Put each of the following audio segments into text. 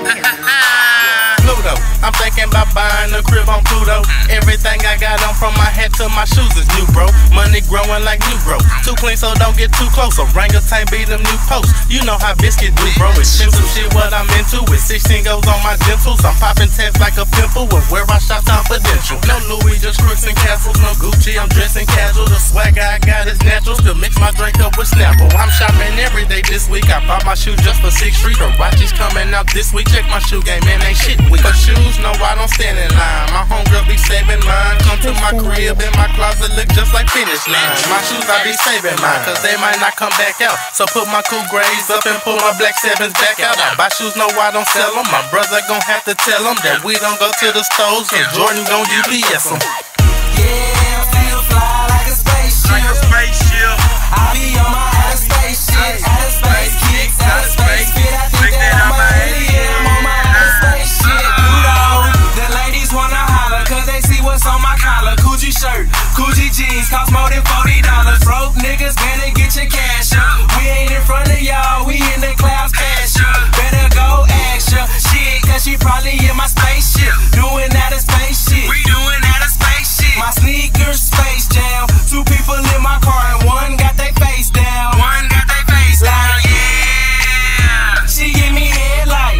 Pluto, I'm thinking about buying a crib on Pluto. Everything I got on from my hat to my shoes is new, bro. Money growing like new growth. Too clean, so don't get too close. Orangutan be them new posts. You know how biscuit do, bro. Expensive shit, what I'm into. With 16 goes on my dentals. I'm popping tats like a pimple. And where I shop confidential. No Louis, just crooks and castles. No Gucci, I'm dressing casual. The swag I got is natural. Still mix my drink up with Snapple. I'm shopping every day this week. I bought my shoes just for 6th Street. Karachi's coming out this week. Check my shoe game, man, ain't shit weak. For shoes, no, I don't stand in line. My homegirl be saving mine. Come to my crib in my closet, look just like finish line. My shoes, I be saving mine, cause they might not come back out. So put my cool grays up and pull my black 7s back out. I buy shoes, no, I don't sell them. My brother gon' have to tell them that we don't go to the stores, and Jordan gon' UPS them. Yeah, I feel fly like a spaceship. Like a spaceship. I be on my outer space shit. Outer space kicks, outer space fit. I think that I'm a alien. I'm on my outer space shit. The ladies wanna holler cause they see what's on my collar. Gucci shirt, Gucci jeans, cost more than $40. Broke niggas better get your cash up. We ain't in front of y'all, we in the clouds cash up. Better go ask ya shit, cause she probably in my spaceship. Doing outer space shit. We doing outer space shit. My sneakers Space Jam. 2 people in my car and one got their face down. One got their face down. Yeah. She give me head like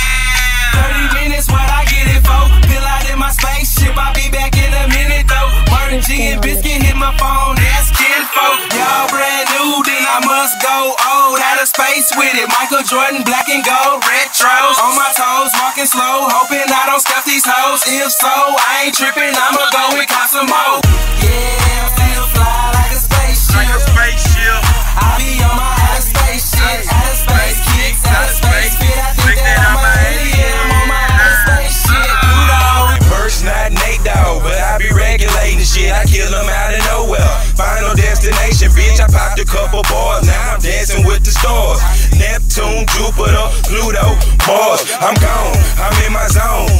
30 minutes, what I get it for? Fill out in my spaceship, I'll be back in a minute though. Murder G and Biscuit hit my phone, that's kinfolk. Y'all brand new, then I must go old. Out of space with it, Michael Jordan, black and gold, retros. On my toes, walking slow, hoping I don't scuff these hoes. If so, I ain't tripping, I'ma go and cop some more. Yeah, I feel fly like a spaceship. Like a spaceship. I be on my outer space shit. Outer space kicks, outer space fit. I think that I'm a alien. I'm on my outer space shit. First not Nate Dogg, but I be regulating shit. I kill them out of nowhere. Final destination, bitch. I popped a couple bars. Now I'm dancing with the stars. Neptune, Jupiter, Pluto, Mars. I'm gone. I'm in my zone.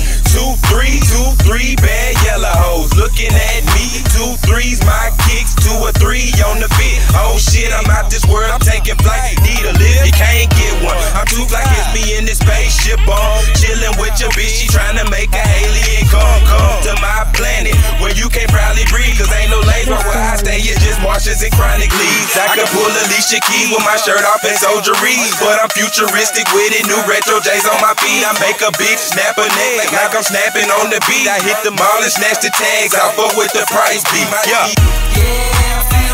2-3, bad yellow hoes looking at me. 2 3s, my kicks, 2 or 3 on the fit. Oh shit, I'm out this world. I'm taking flight. Need a lift, you can't get one. I'm too fly, it's me in this spaceship on. Chilling with your bitch, she trying to make a alien come to my planet where you can't probably breathe. Cause ain't no lanes where I stay, it's just Martians and chronic leaves. I can pull Alicia Keys with my shirt off and soldieries, but I'm futuristic with it. New retro J's on my feet. I make a bitch snap a neck like I'm snapping on the beat. I hit the mall and snatch the tags. I fuck with the price beat. Yeah, I feel